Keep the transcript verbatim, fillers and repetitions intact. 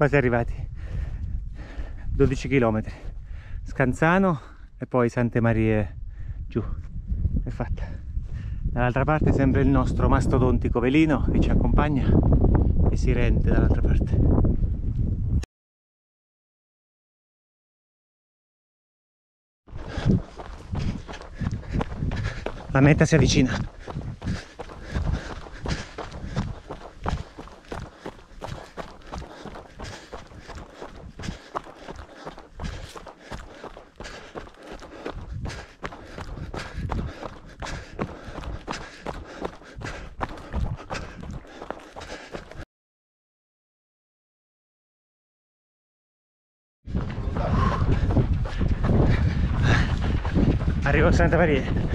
quasi arrivati. Dodici chilometri, Scanzano e poi Sante Marie giù, è fatta. Dall'altra parte sempre il nostro mastodontico velino che ci accompagna e si rende dall'altra parte. La meta si avvicina. Arrivo a Santa Maria.